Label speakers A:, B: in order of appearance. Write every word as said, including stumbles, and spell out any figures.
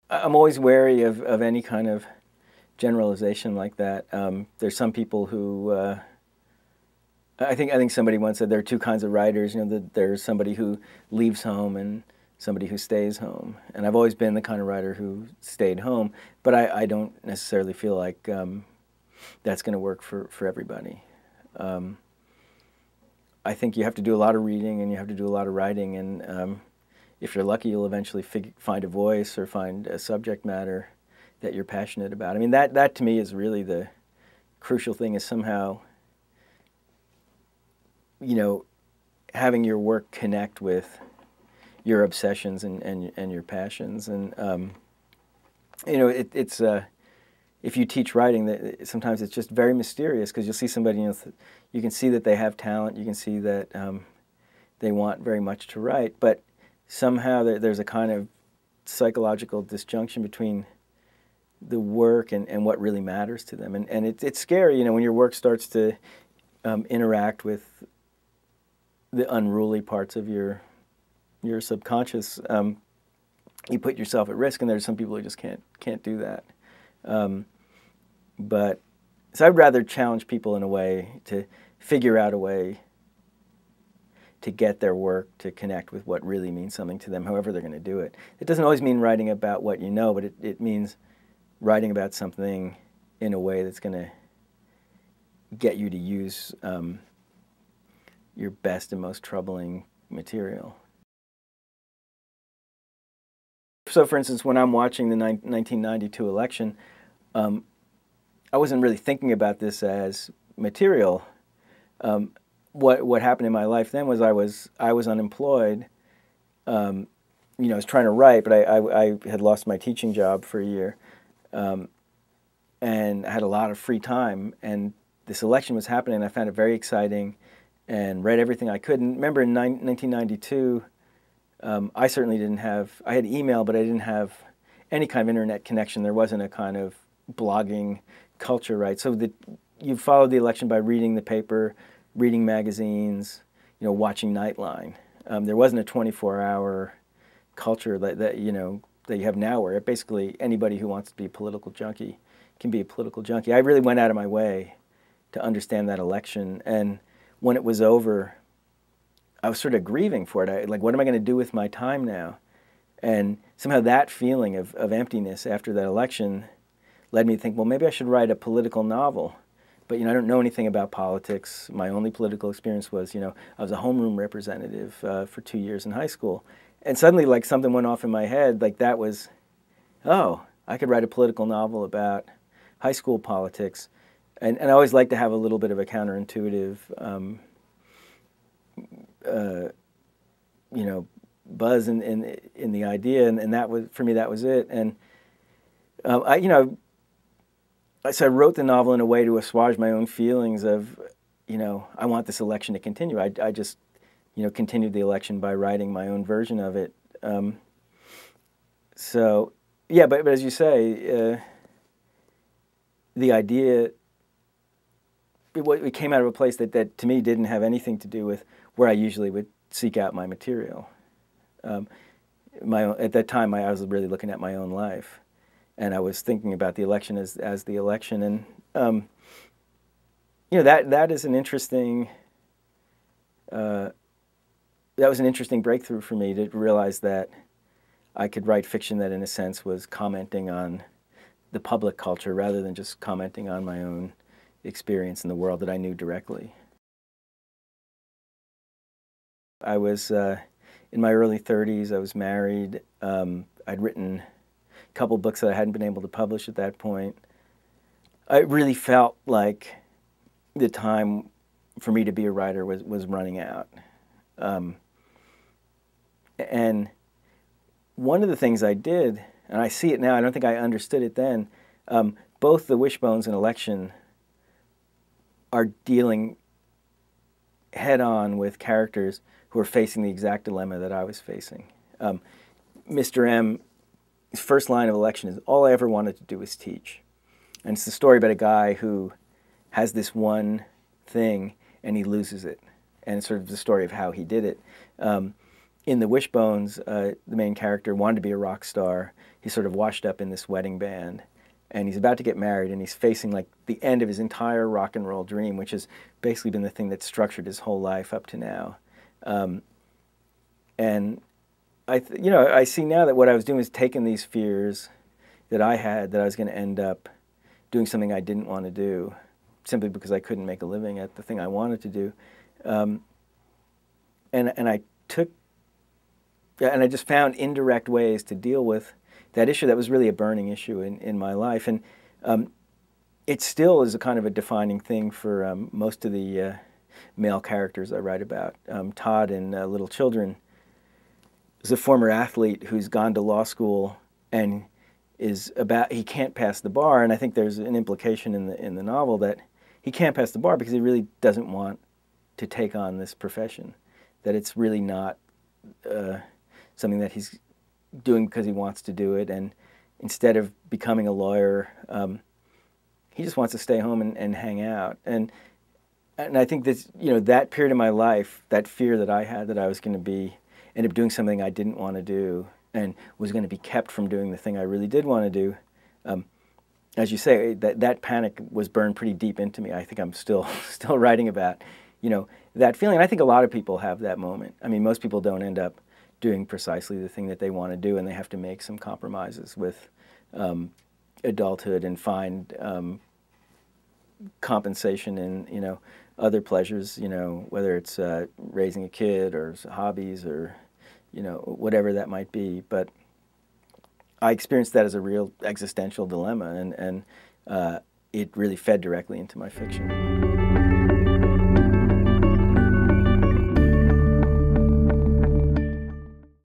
A: I'm always wary of, of any kind of generalization like that. Um, there's some people who, uh, I think I think somebody once said there are two kinds of writers. You know, that there's somebody who leaves home and somebody who stays home. And I've always been the kind of writer who stayed home, but I, I don't necessarily feel like um, that's going to work for, for everybody. Um, I think you have to do a lot of reading and you have to do a lot of writing, and um, if you're lucky, you'll eventually fig find a voice or find a subject matter that you're passionate about. I mean, that, that to me is really the crucial thing, is somehow, you know, having your work connect with your obsessions and, and, and your passions. And, um, you know, it, it's, uh, if you teach writing, that sometimes it's just very mysterious, because you'll see somebody, you know, you can see that they have talent, you can see that um, they want very much to write, but somehow there, there's a kind of psychological disjunction between the work and, and what really matters to them. And, and it, it's scary, you know, when your work starts to um, interact with the unruly parts of your your subconscious. Um, you put yourself at risk, and there's some people who just can't can't do that. Um, but so I'd rather challenge people in a way to figure out a way to get their work to connect with what really means something to them, however they're going to do it. It doesn't always mean writing about what you know, but it, it means writing about something in a way that's going to get you to use um, your best and most troubling material. So, for instance, when I'm watching the nineteen ninety-two election, um, I wasn't really thinking about this as material. Um, what what happened in my life then was I was I was unemployed. Um, you know, I was trying to write, but I, I, I had lost my teaching job for a year, um, and I had a lot of free time. And this election was happening, and I found it very exciting, and read everything I could. And remember, in nineteen ninety-two. Um, I certainly didn't have, I had email, but I didn't have any kind of internet connection. There wasn't a kind of blogging culture, right? So the, you followed the election by reading the paper, reading magazines, you know, watching Nightline. Um, there wasn't a twenty-four hour culture that, that, you know, that you have now, where basically anybody who wants to be a political junkie can be a political junkie. I really went out of my way to understand that election. And when it was over, I was sort of grieving for it. I, like, what am I going to do with my time now? And somehow that feeling of, of emptiness after that election led me to think, well, maybe I should write a political novel. But, you know, I don't know anything about politics. My only political experience was, you know, I was a homeroom representative uh, for two years in high school. And suddenly, like, something went off in my head. Like, that was, oh, I could write a political novel about high school politics. And, and I always like to have a little bit of a counterintuitive um, Uh, you know, buzz in, in in the idea, and, and that was, for me, that was it. And um, I, you know, I, so I wrote the novel in a way to assuage my own feelings of, you know, I want this election to continue. I, I just, you know, continued the election by writing my own version of it. Um, so, yeah, but, but as you say, uh, the idea, it, it came out of a place that, that to me didn't have anything to do with where I usually would seek out my material. Um, my own, at that time, I, I was really looking at my own life, and I was thinking about the election as as the election. And um, you know, that that is an interesting. Uh, that was an interesting breakthrough for me, to realize that I could write fiction that, in a sense, was commenting on the public culture rather than just commenting on my own experience in the world that I knew directly. I was uh, in my early thirties. I was married. Um, I'd written a couple books that I hadn't been able to publish at that point. I really felt like the time for me to be a writer was, was running out. Um, and one of the things I did, and I see it now, I don't think I understood it then, um, both the Wishbones and Election are dealing head-on with characters who are facing the exact dilemma that I was facing. Um, Mister M's first line of Election is, all I ever wanted to do was teach. And it's the story about a guy who has this one thing and he loses it. And it's sort of the story of how he did it. Um, in the Wishbones, uh, the main character wanted to be a rock star. He's sort of washed up in this wedding band, and he's about to get married, and he's facing like the end of his entire rock and roll dream, which has basically been the thing that structured his whole life up to now. Um, and I, th you know, I see now that what I was doing was taking these fears that I had, that I was going to end up doing something I didn't want to do, simply because I couldn't make a living at the thing I wanted to do. Um, and, and I took, and I just found indirect ways to deal with that issue that was really a burning issue in, in my life. And um, it still is a kind of a defining thing for um, most of the uh, male characters I write about. Um, Todd in uh, Little Children is a former athlete who's gone to law school and is about, he can't pass the bar, and I think there's an implication in the, in the novel that he can't pass the bar because he really doesn't want to take on this profession, that it's really not uh, something that he's doing because he wants to do it, and instead of becoming a lawyer, um, he just wants to stay home and, and hang out. And and I think that, you know, that period of my life, that fear that I had that I was going to be, end up doing something I didn't want to do and was going to be kept from doing the thing I really did want to do, um, as you say, that, that panic was burned pretty deep into me. I think I'm still, still writing about, you know, that feeling. I think a lot of people have that moment. I mean, most people don't end up doing precisely the thing that they want to do, and they have to make some compromises with um, adulthood and find um, compensation in, you know, other pleasures, you know, whether it's uh, raising a kid or hobbies or, you know, whatever that might be. But I experienced that as a real existential dilemma, and, and uh, it really fed directly into my fiction.